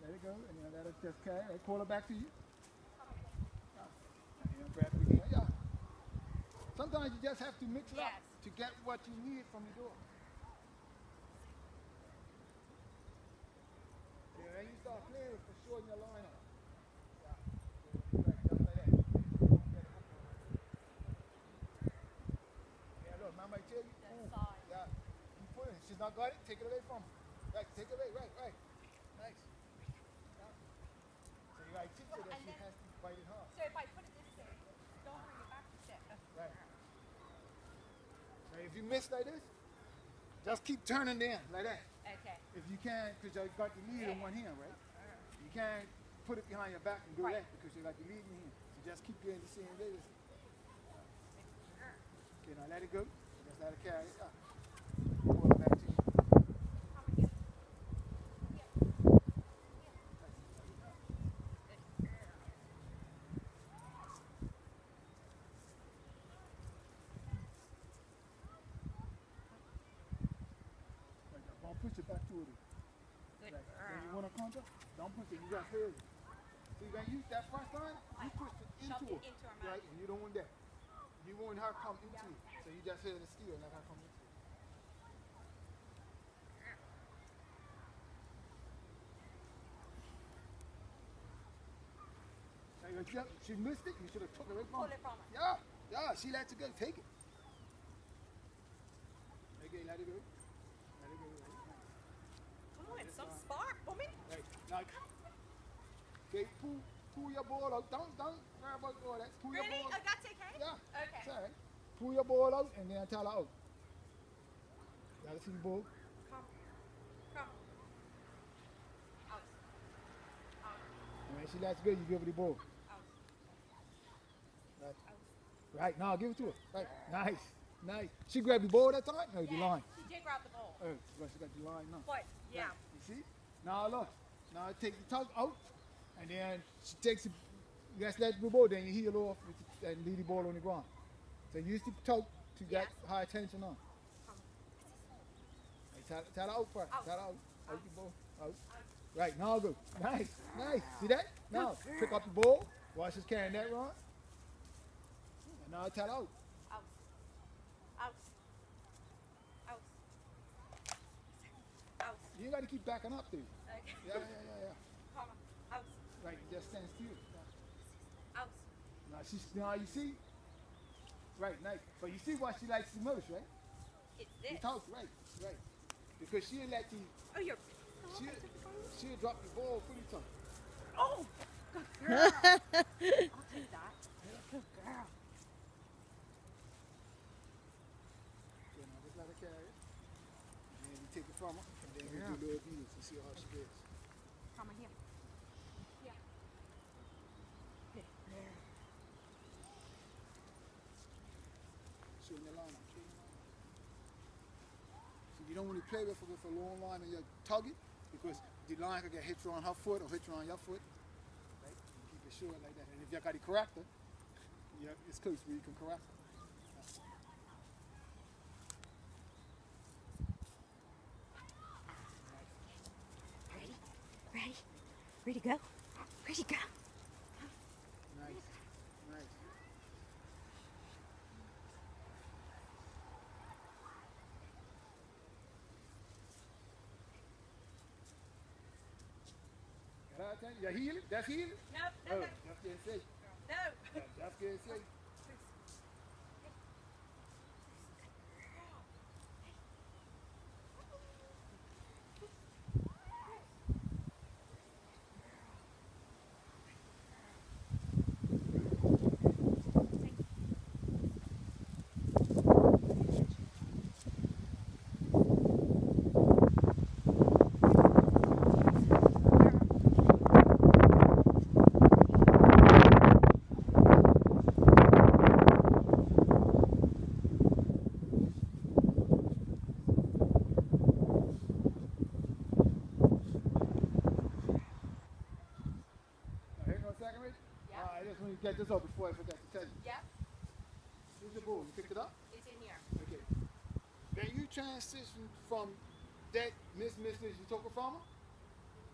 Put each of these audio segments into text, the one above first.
Let it go, and then let it just carry. Pull it back to you. And then grab it again. Yeah. Sometimes you just have to mix it up to get what you need from your door. Yeah, then you start playing with for sure in your line up. Yeah. Just like that. Yeah, look, Mama, I tell you. Yeah. You put it. She's not got it. Take it away from her. Right. Take it away. Right. Nice. Yeah. So you gotta teach her that she has to bite it hard. So if I put it this way, don't bring it back a step. Right. Now if you miss like this, just keep turning in like that. Okay. If you can, because you got the lead in one hand, right? You can't put it behind your back and do that because you got the lead in your hand. So just keep getting the same way. Okay, now let it go. Just let it carry it up. Pull it back to you. Don't push it back to it. Right. When you want to conjure, don't push it. You just hold it. So you're going to use that first time, you push it into her. Right? And you don't want that. You want her to come into it. So you just hold it still and let her come into it. She missed it, you should have took it away from her. Pull it from her. Yeah, she let it go. Take it. Okay, let it go. Let it go. Come on, some spark, woman. Right. Now, okay, pull your ball out. Don't worry about all that. Pull your Really? ball. Oh, that's okay? Yeah. Okay. It's all right. Pull your ball out and then tell her out. Gotta see the ball. Come. Out. And when she lets go, you give her the ball. Out. Right, now give it to her. Right, nice. She grabbed the ball that time? No, the line. She did grab the ball. Oh, well, she got the line now. But, yeah. Right. You see? Now look. Now take the tug out, and then she takes it. You just let the ball, then you heel off and leave the ball on the ground. So use the tug to get high tension on. Hey, tell her out first. Out. Tell her out. Out the ball. Out. Right, now go. Nice. See that? Now, pick up the ball. Watch us carrying that run. And now tell her out. Out. You got to keep backing up there. Okay. Yeah. Come on. Out. Right, just stand still. Out. Now you see? Right, nice. But you see what she likes the most, right? It's The this. toss, right. Because she'll let you, Oh, you're... she'll drop the ball for the toss. Oh! Good girl. I'll take that. Good girl. Okay, now just let her carry it. And then you take it from her, and then we do little views and see how she gets. Come on here. Yeah. Shooting the line up. So you don't want to play with her with a long line and you tug it, because the line can get hit you on her foot or hit you on your foot. Right? You keep it short like that. And if you got the corrector, it's close where you can correct her. Ready to go? Ready to go? Nice. You heal it? That's healing? No. Oh, that's getting safe. No. That's getting safe. Get this up before I forget to tell you. Yep. Here's your ball. You picked it up? It's in here. Okay. Then you transition from that Miss you took it from her.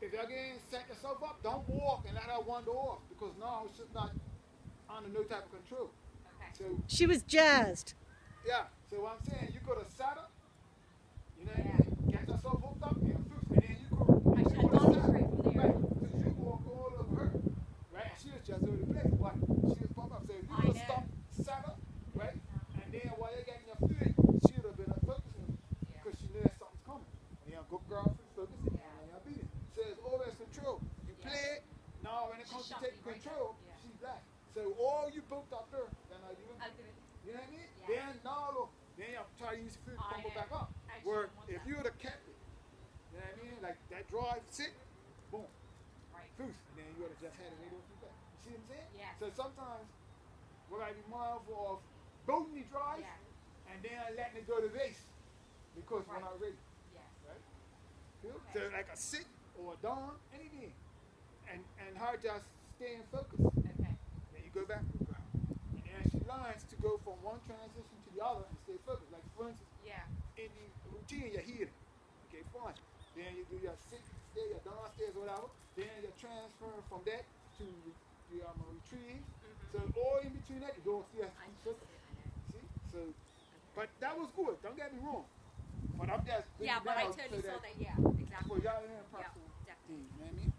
if y'all getting set yourself up, don't walk and let her wander off because now she's not under no type of control. Okay. So She was jazzed. yeah, so what I'm saying, you could have sat up, you know what I Yeah. mean? Get yourself hooked up and fixed, and then you could I should have gone straight from there. right, because you walked all over her, right? And she was just over the place, but she was pumped up. So if you I could have know. stopped, sat up, right? And then while you're getting your food, she would have been focusing because she knew that something's coming. And you're a good girl, focusing, and then you're beating. So it's always control. You play it, now when it comes to taking control, she's black. So all you booked up there, then I do it. I'll do it. You know what I mean? Yeah. Then now look, then you have to try to use food to I combo know. back up. I Where shouldn't want if that. you would have kept it, you know what I mean? Like that drive, sit, boom, Right. food. And then you would have just had it right off your back. You see what I'm saying? Yeah. So sometimes we gotta be mindful of boating the drive Yeah. and then letting it go to base because we're Right. not ready. Yes. Right? Cool? Okay. So like a sit or a dawn, anything. And her just staying focused. Okay. Then you go back with her. And then she learns to go from one transition to the other and stay focused. Like for instance, Yeah. in the routine, you're here. Okay, fine. Then you do your sit, stay, your downstairs, whatever. Then you transfer from that to the retrieve. So all in between that, you don't see us I keep just focused. I know. See? So, but that was good. Don't get me wrong. But I'm just Yeah, but I breaking down totally so saw that that. Yeah. Exactly. for y'all in Yeah. personal Definitely. thing, you know what I mean?